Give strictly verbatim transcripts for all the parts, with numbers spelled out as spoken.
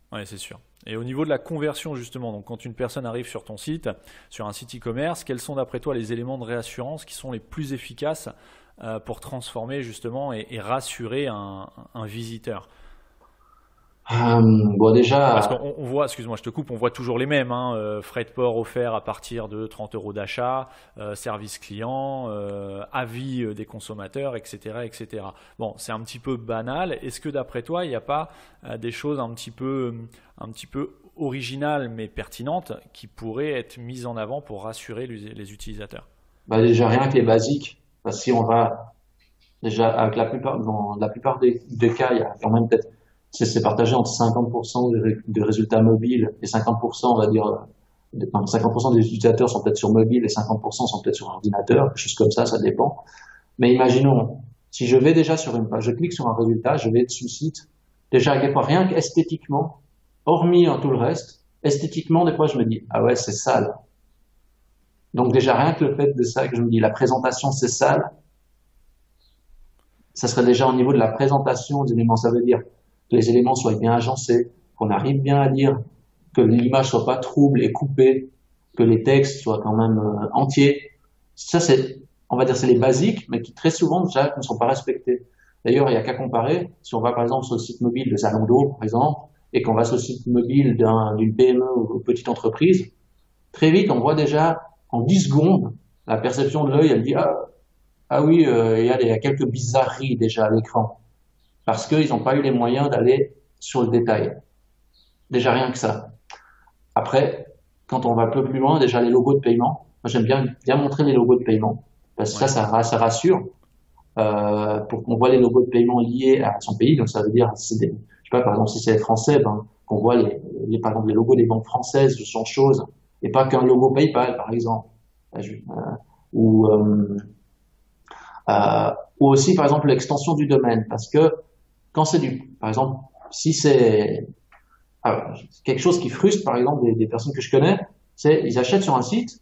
Ouais, c'est sûr. Et au niveau de la conversion, justement, donc quand une personne arrive sur ton site, sur un site e-commerce, quels sont d'après toi les éléments de réassurance qui sont les plus efficaces euh, pour transformer justement et, et rassurer un, un visiteur? Euh, bon, Parce déjà, qu'on on voit, excuse-moi, je te coupe, on voit toujours les mêmes, hein, euh, frais de port offerts à partir de trente euros d'achat, euh, service client, euh, avis euh, des consommateurs, et cetera, et cetera. Bon, c'est un petit peu banal. Est-ce que d'après toi, il n'y a pas euh, des choses un petit peu, un petit peu originales mais pertinentes qui pourraient être mises en avant pour rassurer les les utilisateurs? bah, déjà rien que les basiques. Parce que si on va déjà avec la plupart, dans la plupart des, des cas, il y a quand même peut-être, c'est c'est partagé entre cinquante pour cent de, ré- de résultats mobiles et cinquante pour cent, on va dire, euh, de- enfin, cinquante pour cent des utilisateurs sont peut-être sur mobile et cinquante pour cent sont peut-être sur ordinateur, quelque chose comme ça, ça dépend. Mais imaginons, si je vais déjà sur une page, je clique sur un résultat, je vais sur le site, déjà à quel point, rien qu'esthétiquement, hormis hein, tout le reste, esthétiquement, des fois je me dis, ah ouais, c'est sale. Donc déjà rien que le fait de ça, que je me dis, la présentation c'est sale, ça serait déjà au niveau de la présentation des éléments. Ça veut dire que les éléments soient bien agencés, qu'on arrive bien à lire, que l'image soit pas trouble et coupée, que les textes soient quand même euh, entiers. Ça, c'est, on va dire, c'est les basiques, mais qui très souvent déjà ne sont pas respectés. D'ailleurs, il n'y a qu'à comparer. Si on va par exemple sur le site mobile de Zalando, par exemple, et qu'on va sur le site mobile d'un- d'une P M E ou petite entreprise, très vite, on voit déjà en dix secondes la perception de l'œil. Elle dit ah, ah oui, euh, il y a, il y a quelques bizarreries déjà à l'écran parce qu'ils n'ont pas eu les moyens d'aller sur le détail. Déjà rien que ça. Après, quand on va un peu plus loin, déjà les logos de paiement. Moi, j'aime bien bien montrer les logos de paiement parce que ça, Ouais. ça, ça rassure euh, pour qu'on voit les logos de paiement liés à son pays. Donc ça veut dire, c'est des, je sais pas, par exemple, si c'est les Français, ben, qu'on voit les, les, par exemple les logos des banques françaises, ce genre de choses, et pas qu'un logo PayPal, par exemple. Euh, ou euh, euh, ou aussi, par exemple, l'extension du domaine, parce que quand c'est du, par exemple, si c'est ah, quelque chose qui frustre, par exemple, des, des personnes que je connais, c'est ils achètent sur un site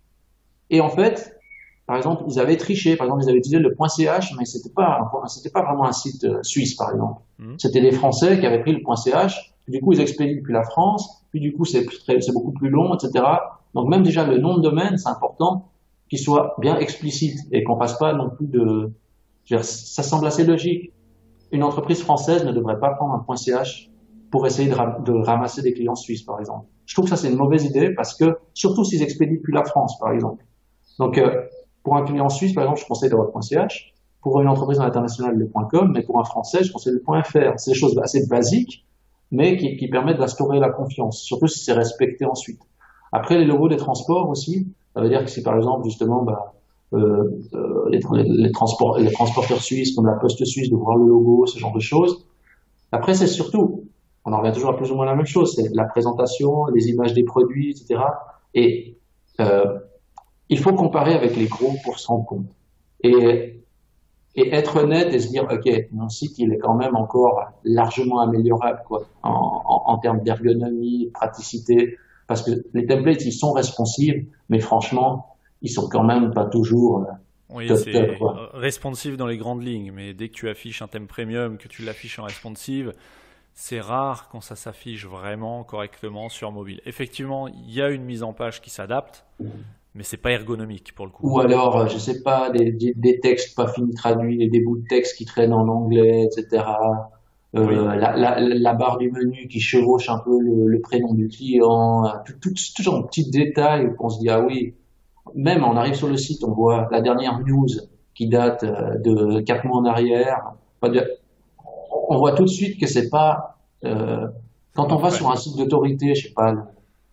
et en fait, par exemple, ils avaient triché, par exemple, ils avaient utilisé le .ch, mais c'était pas, un- c'était pas vraiment un site euh, suisse, par exemple. Mhm. C'était des Français qui avaient pris le .ch, puis du coup ils expédient depuis la France, puis du coup c'est plus très- c'est beaucoup plus long, et cetera. Donc même déjà le nom de domaine, c'est important qu'il soit bien explicite et qu'on passe pas non plus de, je veux dire, ça semble assez logique. Une entreprise française ne devrait pas prendre un .ch pour essayer de, ram- de ramasser des clients suisses, par exemple. Je trouve que ça c'est une mauvaise idée parce que, surtout s'ils expédient depuis la France, par exemple. Donc, euh, pour un client suisse, par exemple, je conseille d'avoir le .ch. Pour une entreprise internationale, le .com, mais pour un français, je conseille le .fr. C'est des choses assez basiques, mais qui, qui permettent d'instaurer la confiance, surtout si c'est respecté ensuite. Après, les logos des transports aussi, ça veut dire que si par exemple, justement, bah, euh, euh, les, les, transports, les transporteurs suisses, comme la Poste suisse, de voir le logo, ce genre de choses. Après, c'est surtout, on en revient toujours à plus ou moins la même chose, c'est la présentation, les images des produits, et cetera. Et euh, il faut comparer avec les gros pour se rendre compte. Et, et être honnête et se dire, OK, mon site, il est quand même encore largement améliorable, quoi, en, en, en termes d'ergonomie, de praticité, parce que les templates, ils sont responsives, mais franchement, ils sont quand même pas toujours euh, Oui, top top, c'est quoi. responsive dans les grandes lignes, mais dès que tu affiches un thème premium, que tu l'affiches en responsive, c'est rare quand ça s'affiche vraiment correctement sur mobile. Effectivement, il y a une mise en page qui s'adapte, mais c'est pas ergonomique pour le coup. Ou alors, euh, je sais pas, des, des, des textes pas finis traduits, et des bouts de texte qui traînent en anglais, et cetera. Oui, Euh, la, la, la barre du menu qui chevauche un peu le, le prénom du client, euh, tout, tout, tout genre de petits détails qu'on se dit, ah oui, même on arrive sur le site, on voit la dernière news qui date euh, de quatre mois en arrière. Pas de- On voit tout de suite que c'est pas, euh, quand on va ouais. sur un site d'autorité, je sais pas, le-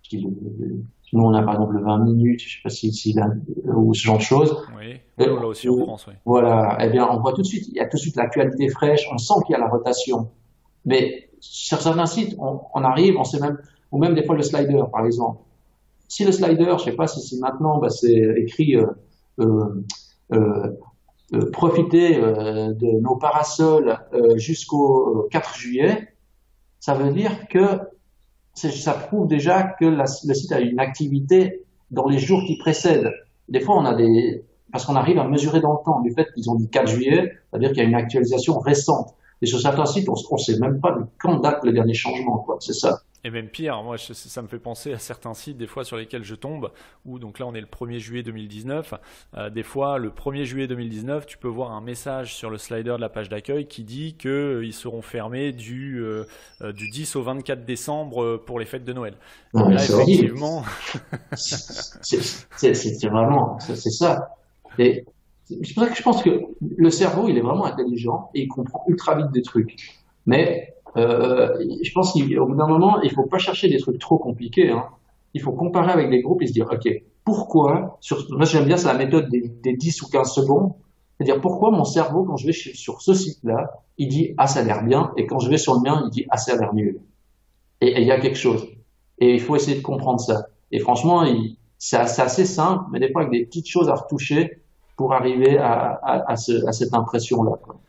nous on a par exemple le vingt minutes, je sais pas si, si là, ou ce genre de choses. Oui, oui, Euh, on l'a aussi en ou- France, oui. voilà, eh bien, on voit tout de suite, il y a tout de suite l'actualité fraîche, on sent qu'il y a la rotation. Mais sur certains sites, on, on arrive, on sait même, ou même des fois le slider, par exemple. Si le slider, je sais pas si c'est maintenant, bah, c'est écrit euh, euh, euh, euh, profiter euh, de nos parasols euh, jusqu'au quatre juillet, ça veut dire que ça prouve déjà que la, le site a une activité dans les jours qui précèdent. Des fois, on a des, parce qu'on arrive à mesurer dans le temps, du fait qu'ils ont dit quatre juillet, ça veut dire qu'il y a une actualisation récente. Et sur certains sites, on ne sait même pas de quand date le dernier changement, quoi. C'est ça. Et même pire, moi je- ça me fait penser à certains sites des fois sur lesquels je tombe, où donc là on est le premier juillet deux mille dix-neuf, euh, des fois le premier juillet deux mille dix-neuf, tu peux voir un message sur le slider de la page d'accueil qui dit qu'ils seront fermés du, euh, euh, du dix au vingt-quatre décembre euh, pour les fêtes de Noël. Non, Donc mais là c'est horrible. effectivement, C'est c'est- c'est vraiment, c'est c'est ça. Et c'est pour ça que je pense que le cerveau, il est vraiment intelligent et il comprend ultra vite des trucs. Mais euh, je pense qu'au bout d'un moment, il faut pas chercher des trucs trop compliqués, hein. Il faut comparer avec des groupes et se dire, OK, pourquoi, sur, moi j'aime bien, c'est la méthode des, des dix ou quinze secondes, c'est-à-dire pourquoi mon cerveau, quand je vais chez- sur ce site-là, il dit, ah, ça a l'air bien, et quand je vais sur le mien, il dit, ah, ça a l'air nul. Et et il y a quelque chose. Et il faut essayer de comprendre ça. Et franchement, il- c'est assez assez simple, mais des fois avec des petites choses à retoucher pour arriver à, à, à, ce- à cette impression-là, quoi.